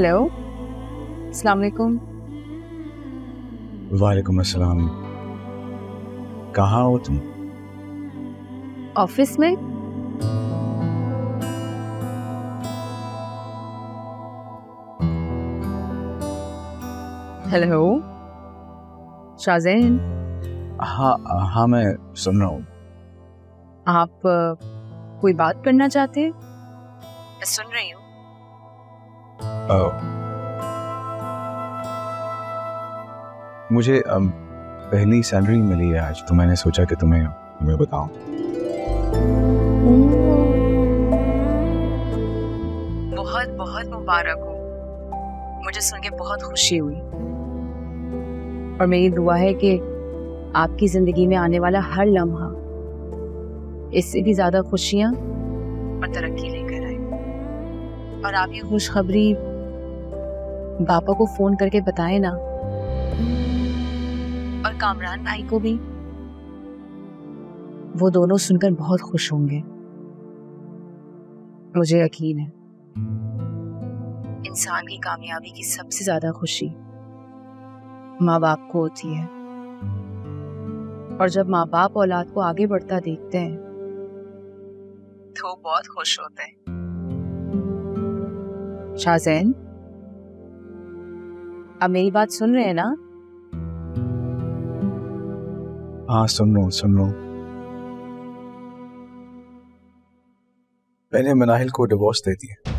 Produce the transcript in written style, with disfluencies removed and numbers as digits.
Hello, अस्सलाम वालेकुम। वालेकुम अस्सलाम। कहाँ हो तुम? ऑफिस में। हेलो शाज़ेन, हाँ हाँ, मैं सुन रहा हूँ। आप कोई बात करना चाहते हैं? मैं सुन रही हूँ। मुझे पहली सैलरी मिली है आज, तो मैंने सोचा कि तुम्हें बताऊं। बहुत बहुत मुबारक हो। मुझे सुन के बहुत खुशी हुई और मेरी दुआ है कि आपकी जिंदगी में आने वाला हर लम्हा इससे भी ज्यादा खुशियां और तरक्की लेकर आए। और आप ये खुशखबरी पापा को फोन करके बताएं ना, और कामरान भाई को भी। वो दोनों सुनकर बहुत खुश होंगे, मुझे यकीन है। इंसान की कामयाबी की सबसे ज्यादा खुशी माँ बाप को होती है, और जब माँ बाप औलाद को आगे बढ़ता देखते हैं तो वो बहुत खुश होते हैं। शाज़ेन, आप मेरी बात सुन रहे हैं ना? हाँ, सुन लो। मैंने मनाहिल को डिवोर्स दे दिया।